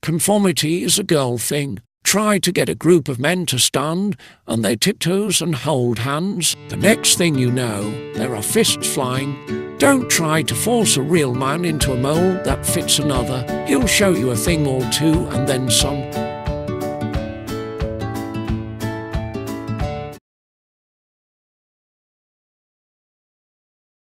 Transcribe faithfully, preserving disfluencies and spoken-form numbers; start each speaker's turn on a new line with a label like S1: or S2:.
S1: Conformity is a girl thing. Try to get a group of men to stand on their tiptoes and hold hands. The next thing you know, there are fists flying. Don't try to force a real man into a mold that fits another. He'll show you a thing or two and then some.